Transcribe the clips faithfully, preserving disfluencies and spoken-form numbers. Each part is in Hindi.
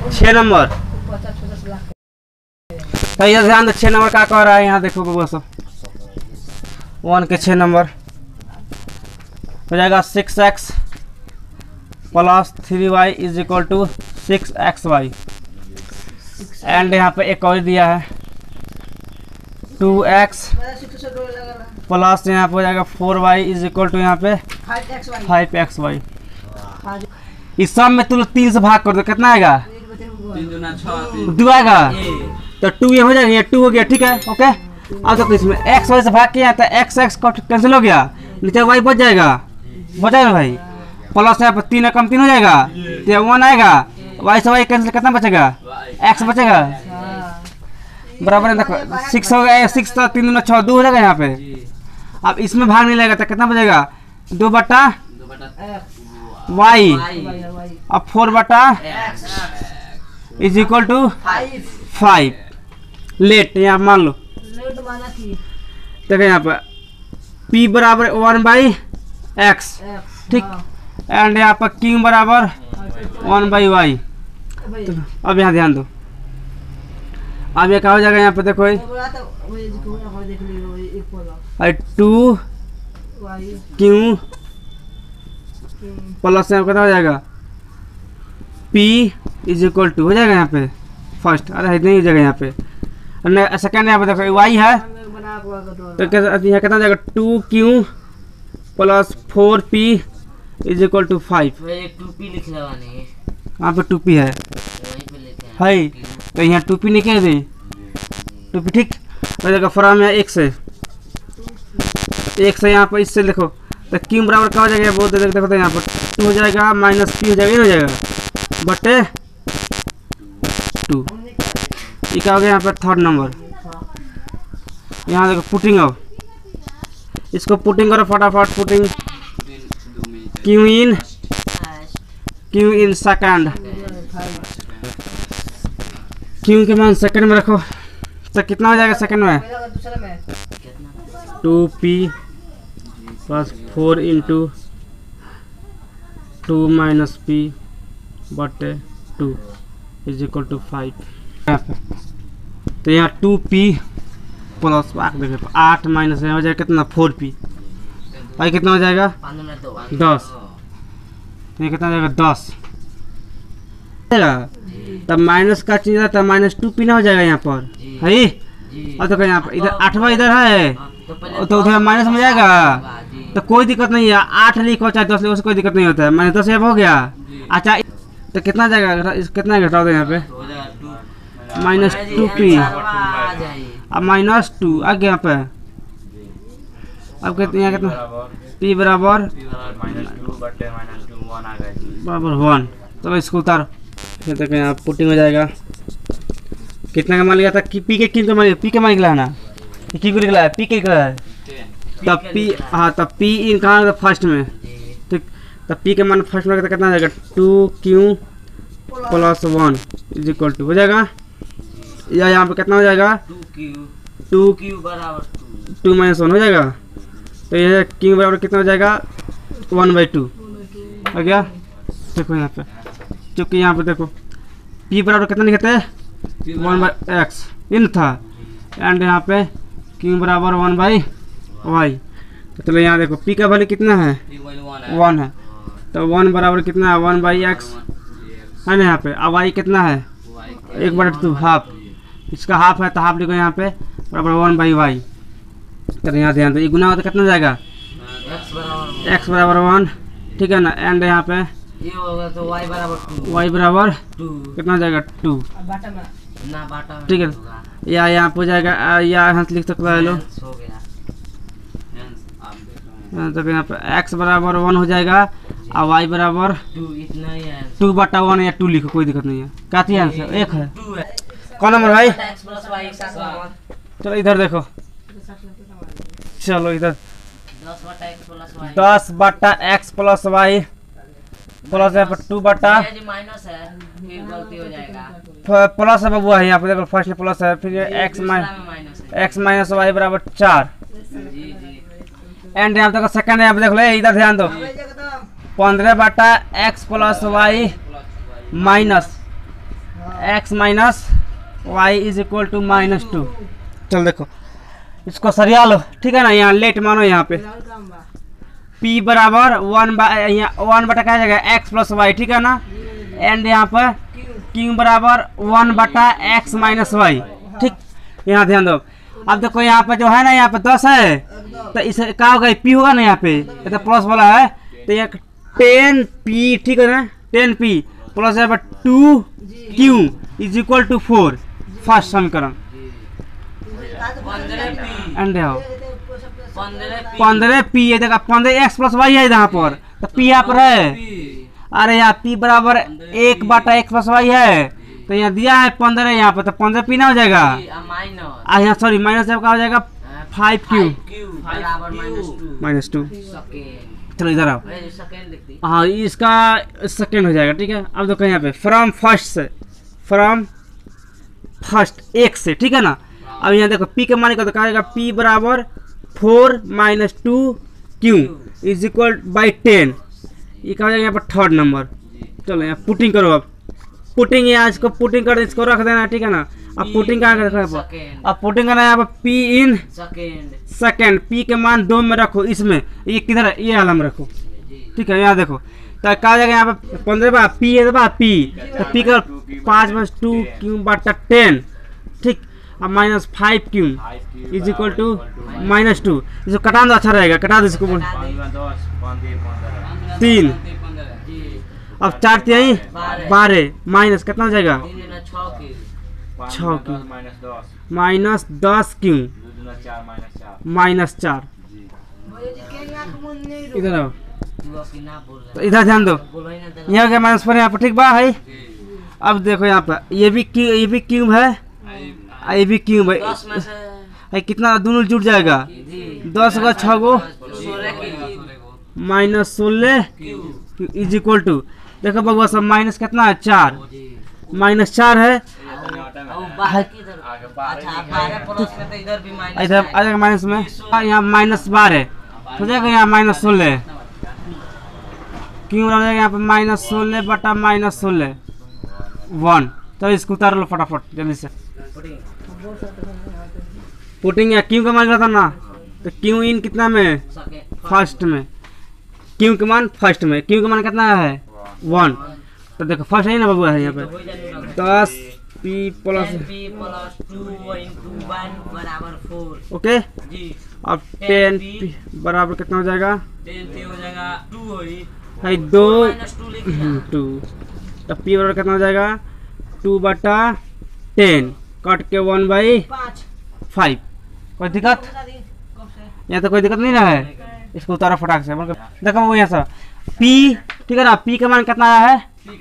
छह नंबर। तो ये ध्यान दो, छह नंबर क्या कह रहा है यहाँ देखो बबुआ सब। वन के छह नंबर हो जाएगा six x plus three y is equal to six x y. And यहाँ पे एक और दिया है टू एक्स प्लस यहाँ पे हो जाएगा four y is equal to यहाँ पे फाइव एक्स वाई। इस सब में तुम तीन से भाग कर दो, कितना आएगा? दो आएगा। तो टू ये हो जाएगा, ये टू हो गया, ठीक है ओके। अब तो इसमें एक्स वाई से भाग किया तो एक्स एक्स कैंसिल हो गया, नीचे वाई बच जाएगा, बच जाएगा भाई। प्लस यहाँ पर तीन कम तीन हो जाएगा तो वन आएगा, वाई से वाई कैंसिल, कितना बचेगा? एक्स बचेगा बराबर है। देखो सिक्स हो गया, सिक्स तो तीन दूना छः, दो हो जाएगा यहाँ पे। अब इसमें भाग नहीं लगेगा तो कितना बचेगा? दो बटा वाई अब फोर बटा is equal to five. Let यहाँ मान लो, देखो यहाँ पर p बराबर वन बाई एक्स, ठीक। एंड यहाँ पर q बराबर वन बाई वाई। तो अब यहाँ ध्यान दो, अब ये क्या हो जाएगा यहाँ पे देखो टू क्यू प्लस यहाँ कितना हो जाएगा p इज इक्वल टू हो जाएगा यहाँ पे फर्स्ट, अरे नहीं हो जाएगा यहाँ पे सेकेंड। यहाँ पे देखो y है तो यहाँ कितना हो जाएगा two q plus four p is equal to five. यहाँ पे टू पी है है तो यहाँ टू पी निकल दे टू पी, ठीक हो जाएगा। फ्रॉम यहाँ एक से एक से यहाँ पर इससे देखो तो क्यू बराबर क्या हो जाएगा, बहुत देखो देखो तो यहाँ पर टू हो जाएगा माइनस पी हो जाएगा, हो जाएगा बटे टू। ये क्या हो गया यहाँ पर थर्ड नंबर। यहाँ देखो पुटिंग अब इसको पुटिंग करो फटाफट, putting q in q in second, q के मान सेकंड में रखो तो कितना हो जाएगा सेकंड में? Two p plus four into two minus p बटे two is equal to five. तो यहाँ टू पी प्लस देखो आठ माइनस हो जाएगा कितना? Four p. भाई कितना हो जाएगा? दस। ये कितना हो जाएगा? दस। तब माइनस का चीज है माइनस टू पी ना हो जाएगा यहाँ पर है। और देखो यहाँ पर इधर आठवां इधर है तो उधर माइनस में जाएगा तो कोई दिक्कत नहीं है। आठ लिखो चाहे दस लिखो उससे कोई दिक्कत नहीं होता है। माइनस दस हो गया। अच्छा तो कितना जाएगा? कितना घटाओ दो यहाँ पे माइनस टू पी अब माइनस टू आ गया यहाँ पे। अब कितना यहाँ कितना पी बराबर बराबर वन। तो इसको उतारो फिर तक यहाँ पुटिंग हो जाएगा। कितना का मान लिया था कि पी के किन का मान लिया? पी के मान निकला है ना, की को निकला है पी के निकला है तब पी, हाँ तब पी इन कहाँ फर्स्ट में, ठीक। तब पी के मान फर्स्ट में कितना हो जाएगा? Two q plus one is equal to हो जाएगा। या यहाँ पे कितना हो जाएगा? टू क्यू बराबर टू माइनस वन हो जाएगा। तो ये क्यू बराबर कितना हो जाएगा? वन बाई टू हो गया। देखो यहाँ पे क्योंकि यहाँ पे देखो p बराबर कितना लिखते हैं? वन बाई एक्स इन था एंड यहाँ पे q बराबर वन बाई वाई। तो चलो यहाँ देखो p का वैल्यू कितना है? वन है। तो वन बराबर कितना है? वन बाई एक्स है ना यहाँ पे। अब y कितना है? एक बटा टू हाफ, इसका हाफ है तो हाफ लिखो यहाँ पे बराबर वन बाई वाई। तो यहाँ ध्यान दो ये गुना होता कितना जाएगा? x बराबर वन, ठीक है ना। एंड यहाँ पे ये होगा तो y बराबर टू, y बराबर टू कितना जाएगा? टू, ठीक है। या यहाँ पे हो जाएगा या यहाँ से लिख सकता है लो तो यहाँ पे x बराबर वन हो जाएगा और y बराबर टू बटा वन या टू लिखो कोई दिक्कत नहीं है। क्या थी आंसर? एक है। कौन नंबर भाई? चलो इधर देखो, चलो इधर दस बटा एक्स प्लस वाई प्लस यहाँ पर टू बटा माइनस है फिर गलती हो जाएगा प्लस है बबुआ है यहाँ पे देखो फर्स्ट में प्लस है फिर x minus x minus y बराबर चार। एंड यहाँ पे देखो सेकंड यहाँ पे देख लो इधर ध्यान दो पंद्रह बटा x plus y minus x minus y is equal to minus two. चल देखो इसको सरिया लो, ठीक है ना। यहाँ लेट मानो यहाँ पे p बराबर वन बाई यहाँ वन बटा क्या जाएगा एक्स प्लस वाई, ठीक है ना। एंड यहाँ पर q बराबर वन बटा एक्स माइनस वाई, ठीक। यहाँ ध्यान दो, अब देखो यहाँ पे जो है ना यहाँ पे दस है तो इसे क्या होगा p होगा ना यहाँ पे, ये तो प्लस वाला है तो यहाँ टेन पी, ठीक है ना। टेन पी प्लस यहाँ पर two q is equal to four, first समीकरण। एंड पंद्रह पी है, देखा पंद्रह एक्स प्लस वाई है यहाँ पर, तो पी यहाँ पर है। अरे यहाँ पी बराबर एक बटा एक्स प्लस वाई है तो यहाँ दिया है पंद्रह यहाँ पर, तो पंद्रह पी ना हो जाएगा। आ यहाँ सॉरी माइनस क्या हो जाएगा फाइव क्यू माइनस टू। चलो इधर आओ, हाँ इसका सेकेंड हो जाएगा, ठीक है। अब देखो यहाँ पे फ्रॉम फर्स्ट से, फ्रॉम फर्स्ट एक से, ठीक है ना। अब यहाँ देखो p के मान का तो कहा p बराबर four minus two q is equal by ten, ये कहा जाएगा यहाँ पर थर्ड नंबर। चलो यहाँ पुटिंग करो, अब पुटिंग यहाँ इसको पुटिंग कर इसको रख देना, ठीक है ना। अब पुटिंग कहाँ कर, अब पुटिंग करना है यहाँ पर p इन सेकेंड, p के मान दो में रखो, इसमें ये किधर है ये आलम रखो, ठीक है। यहाँ देखो तो कहा जाएगा यहाँ पर पंद्रह बार p है बा p, तो p का पाँच माइनस टू क्यू बटा टेन, ठीक। अब minus five q is equal to minus two, इसको कटा दो अच्छा रहेगा, कटा दो इसको तीन। अब चार तिहाई बारह माइनस कितना हो जाएगा छः क्यू माइनस दस क्यू माइनस चार। इधर आओ तो इधर ध्यान दो, यहाँ क्या माइनस फोर यहाँ पर, ठीक बा है। अब देखो यहाँ पर ये भी क्यू ये भी क्यूब है, ये भी क्यूब है, कितना दोनों जुड़ जाएगा दस का छः गो माइनस सोलह इज इक्वल टू, देखो बगवा सब माइनस कितना है चार, माइनस चार है इधर आ जाएगा माइनस में, यहाँ माइनस बारह हो जाएगा, यहाँ माइनस सोलह क्यों रह जाएगा यहाँ पे माइनस सोलह बटा माइनस सोलह वन। तो इसको उतार लो फटाफट जल्दी से। पुटिंग या क्यों का मान था ना, तो क्यों इन कितना में फर्स्ट में, क्यों का मान फर्स्ट में, क्यों का मान कितना है वन, तो देखो फर्स्ट है ना बाबू है यहाँ पे दस पी प्लस ओके। अब टेन पी बराबर कितना हो जाएगा है दो टू, तो पी बराबर कितना हो जाएगा टू बटा टेन कट के वन बाई फाइव। कोई दिक्कत यहाँ तो कोई दिक्कत नहीं रहा है, इसको उतारा फटाक से। देखो वो यहाँ से पी, ठीक है ना, पी का मान कितना आया है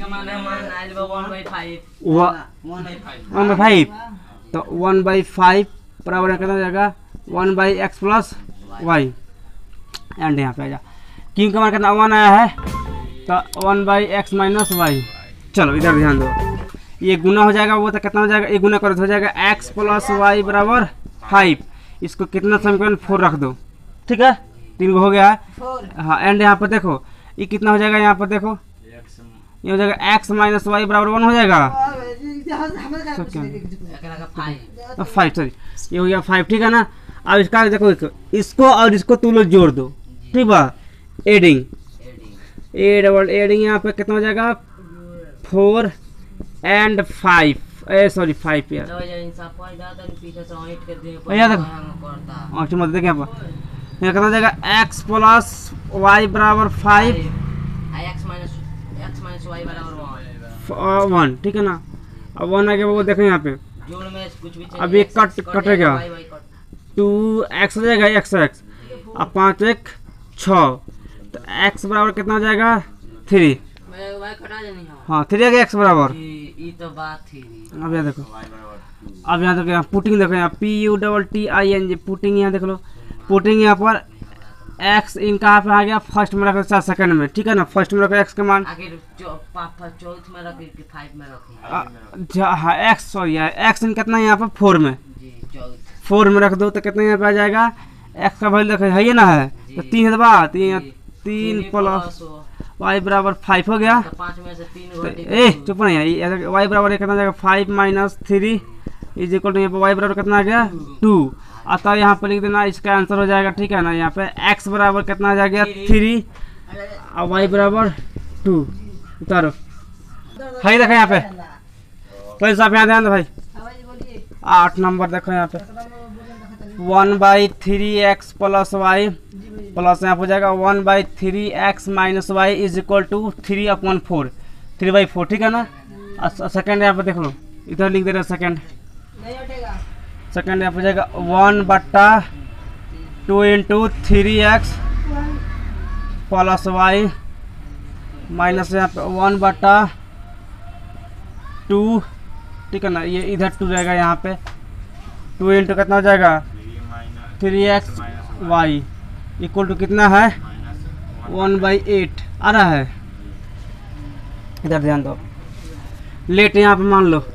वन बाई फाइव, तो वन बाई फाइव बराबर कितना हो जाएगा one by x plus y. And यहाँ पे आ जा क्यों का मान कितना वन आया है, तो one by x minus y. चलो इधर ध्यान दो, ये गुना हो जाएगा वो तो कितना हो जाएगा, ये गुना करो तो हो जाएगा एक्स प्लस वाई बराबर फाइव। इसको कितना समीकरण फोर रख दो, ठीक है, तीन को हो गया है। हाँ एंड यहाँ पर देखो ये कितना हो जाएगा, यहाँ पर देखो ये हो जाएगा एक्स माइनस वाई बराबर वन हो जाएगा फाइव, सॉरी ये हो गया फाइव, ठीक है ना। अब इसका देखो इसको और इसको तुम लोग जोड़ दो, ठीक बा, एडिंग ए डबल एडिंग यहाँ पे कितना हो जाएगा फोर एंड फाइव, ए सॉरी फाइव यार मत देखें यहाँ पर यहाँ कितना हो जाएगा एक्स प्लस वाई बराबर फाइव वन, ठीक है ना। अब वन आ गया वो देखो यहाँ पे अब ये कट कटेगा टू एक्स हो जाएगा एक्स एक्स, अब पाँच एक छः, तो एक्स बराबर कितना हो जाएगा थ्री, हाँ थ्री आ गया एक्स बराबर। अब यहाँ देखो, अब यहाँ देखो यहाँ पुटिंग देखो यहाँ P U double T I N G putting, यहाँ देख लो पुटिंग यहाँ पर एक्स इन कहाँ पे आ गया फर्स्ट में रखो चार सेकंड में, ठीक है ना। फर्स्ट में रखो एक्स का मान हाँ एक्स सॉरी एक्स इन कितना यहाँ पर फोर में, फोर में रख दो तो कितना यहाँ पे आ जाएगा एक्स का वैल्यू देखो है ये ना है, तो तीन है बात तीन तीन प्लस वाई बराबर फाइव हो गया। तो पाँच में से तीन तो घटे ए चुप नहीं, वाई बराबर कितना आ जाएगा five minus three is equal to यहाँ पे वाई बराबर कितना आ गया टू। अतः यहाँ पर लिख देना, इसका आंसर हो जाएगा ठीक है ना। यहाँ पे एक्स बराबर कितना आ गया थ्री और वाई बराबर टू। उतारो भाई, देखो यहाँ पे कोई साहब यहाँ ध्यान दो भाई, आठ नंबर देखो यहाँ पे one by three x plus y plus यहाँ हो जाएगा one by three x minus y is equal to three upon four, three by four ठीक है ना। सेकेंड यहाँ पे देख लो, इधर लिख दे रहे सेकेंड सेकेंड यहाँ हो जाएगा वन बट्टा two into three x plus y minus यहाँ पे वन बट्टा टू ठीक है ना। ये इधर टू रहेगा, यहाँ पे टू इंटू कितना हो जाएगा three x y equal to कितना है वन बाई एट आ रहा है। इधर ध्यान दो, लेट यहाँ पे मान लो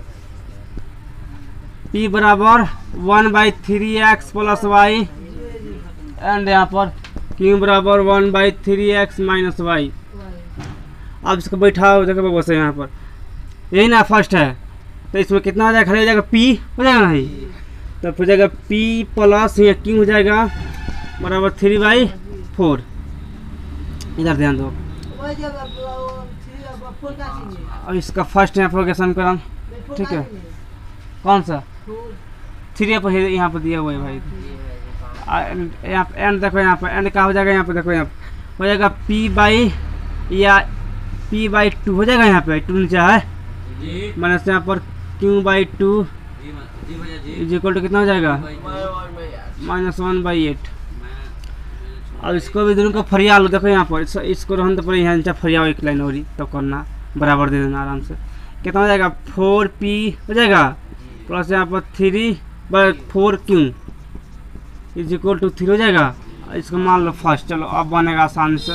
p बराबर one by three x plus y and यहाँ पर q बराबर one by three x minus y. अब इसको बैठाओ देखो बस यहाँ पर यही ना फर्स्ट है, तो इसमें कितना हो जाएगा, खड़े हो जाएगा p हो जाएगा नहीं, तो हो जाएगा p प्लस ये q हो जाएगा बराबर थ्री बाई फोर। इधर ध्यान दो, और इसका फर्स्ट यहाँ पर समीकरण ठीक है, कौन सा थ्री पर यहाँ पर दिया हुआ है भाई। यहाँ पे एंड देखो, यहाँ पर एंड क्या हो जाएगा, यहाँ पे देखो यहाँ पे हो जाएगा p बाई या p बाई टू हो जाएगा, यहाँ पे टू नीचे है माइनस यहाँ पर q by two is equal to कितना हो जाएगा माइनस वन बाई एट। अब इसको भी दोनों को फरिया लो, देखो यहाँ पर इसको रहने तो पर यहाँ नीचे फरिया एक लाइन और तो करना बराबर दे देना आराम से। कितना हो जाएगा फोर पी हो जाएगा प्लस यहाँ पर three by four q is equal to three हो जाएगा। इसको मान लो फर्स्ट, चलो अब बनेगा आसानी से।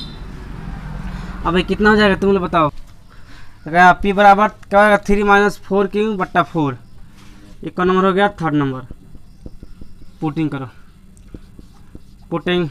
अब भाई कितना हो जाएगा तुम लोग बताओ, तो पी बराबर क्या होगा थ्री माइनस फोर क्यू बट्टा फोर। एक का नंबर हो गया थर्ड नंबर, पुटिंग करो, putting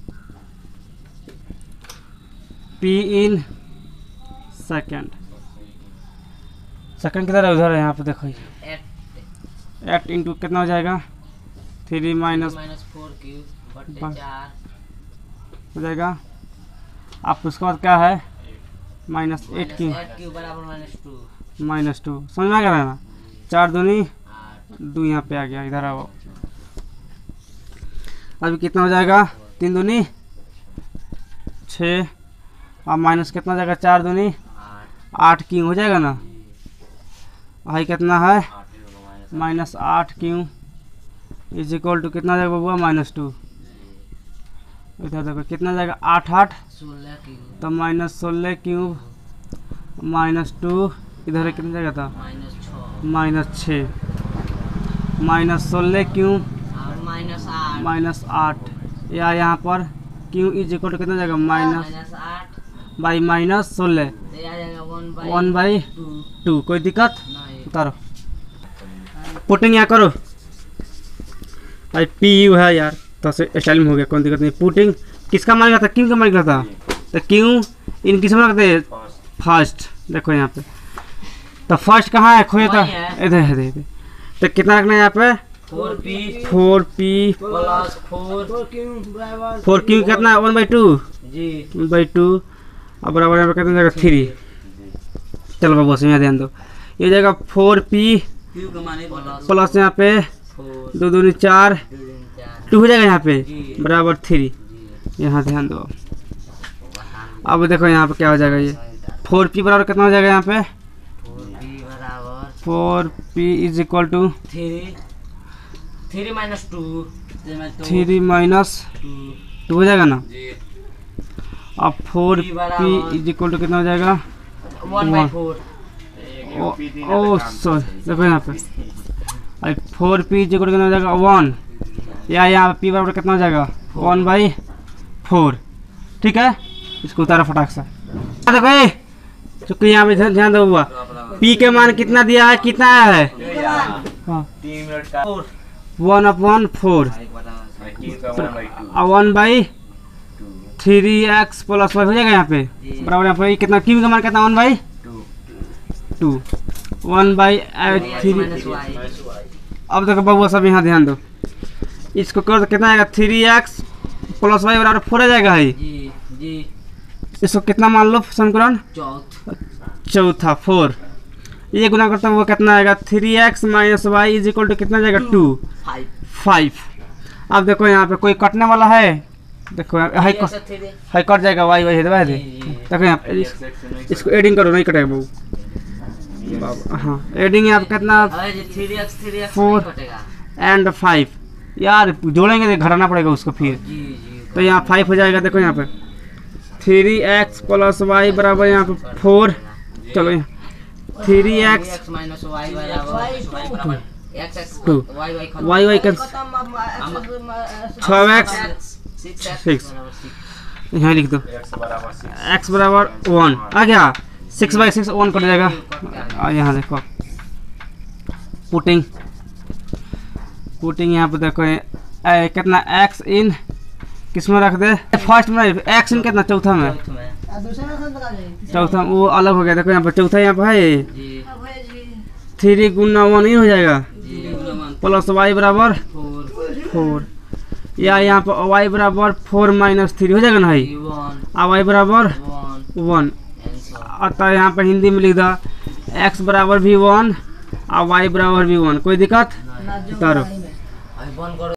p in second, second किधर है उधर है, यहाँ पे देखो एट इंटू कितना हो जाएगा थ्री माइनस फोर क्यूब हो जाएगा। आप उसके बाद क्या है माइनस एट की बराबर माइनस टू माइनस टू समझ में आ गया ना, चार दूनी दो यहाँ पे आ गया, इधर आओ। अभी कितना हो जाएगा तीन दूनी छः और माइनस कितना हो जाएगा चार दूनी आठ क्यू हो जाएगा ना। भाई कितना है माइनस आठ क्यू इज इक्वल टू कितना जाएगा बबुआ माइनस टू। इधर देखो कितना जाएगा आठ आठ सोलह क्यूब तो माइनस सोलह क्यूब माइनस टू, इधर कितना जाएगा था माइनस छः माइनस छः माइनस सोलह क्यूब माइनस आठ माइनस आठ, या यहाँ पर क्यू इज इक्वल टू कितना जाएगा माइनस माइनस आठ बाई माइनस सोलह वन बाई टू। कोई दिक्कत उतारो, पुटिंग यहाँ करो भाई पी यू है यार, तो स्टाइल में हो गया कोई दिक्कत नहीं। पुटिंग किसका मान था क्यू का मान गया था, तो क्यू इन किस में रखते फर्स्ट, देखो यहाँ पे तो फर्स्ट कहाँ है खोया था इधर है इधर, तो कितना रखना है यहाँ पे four p four p plus four four q कितना वन बाई टू जी वन बाई टू और बराबर यहाँ पे कितना जाएगा थ्री। चलो बाबू यहाँ ध्यान दो, ये जाएगा फोर पी प्लस यहाँ पे दो दूनी चार टू हो जाएगा यहाँ पे बराबर थ्री। यहाँ ध्यान दो, अब देखो यहाँ पे क्या हो जाएगा, ये फोर पी बराबर कितना हो जाएगा यहाँ पे four p is equal to three three minus two three minus two हो जाएगा ना। अब four p is equal to कितना हो जाएगा one by four oh sorry देखो यहाँ पे अब four p is equal to कितना हो जाएगा वन, या यहाँ पी बराबर कितना हो जाएगा वन बाई फोर। ठीक है, इसको उतारो फटाक से। देखो चुकी यहाँ पे ध्यान दो हुआ, पी के मान कितना दिया है कितना है हाँ one upon four one by three x plus y हो जाएगा यहाँ पे जी। बराबर यहाँ पे कितना क्यू का मान कितना one by two two one by three. Minus y अब देखो बबुआ सब यहाँ ध्यान दो, इसको करो तो कितना आएगा थ्री एक्स प्लस वाई बराबर फोर आ जाएगा है। जी जी इसको कितना मान लो समीकरण चौथ चौथा फोर, ये गुना करता हूँ वो कितना आएगा three x minus y is equal to कितना जाएगा टू फाइव फाइव। अब देखो यहाँ पे कोई कटने वाला है, देखो हाई ये सब थ्री हाई कट जाएगा वाई वाई दबा दे। जी, जी। देखो यहाँ पे इस, इसको एडिंग करो नहीं कटेगा बहू बाबा। हाँ एडिंग यहाँ पे कितना अरे जी three x three x Four। कटेगा एंड फाइव, यार जोड़ेंगे तो घटाना पड़ेगा उसको फिर, जी जी तो यहाँ फाइव हो जाएगा। देखो यहाँ पे थ्री एक्स प्लस वाई बराबर यहाँ पे फोर, चलो थ्री एक्स माइनस वाई बराबर x x two y y y y का छः एक्स सिक्स एक्स Six। बराबर six। यहाँ लिख दो एक्स बराबर वन आ गया, six by six one cut जाएगा। और यहाँ देखो पुटिंग पुटिंग यहाँ पे देखो ए, कितना एक्स इन किस में रख दे फर्स्ट में एक्स इन कितना चौथा में चौथ में चौथा वो अलग हो गया। देखो यहाँ पे चौथा यहाँ पे है जी थ्री गुना वन ही हो जाएगा जी प्लस वाई बराबर फोर फोर, या यहाँ पर वाई बराबर फोर माइनस थ्री हो जाएगा ना भाई, वन और वाई बराबर वन वन। आंसर अतः यहाँ पर हिंदी में लिख दो एक्स बराबर भी वन और वाई बराबर भी वन, कोई दिक्कत करो। वन करो।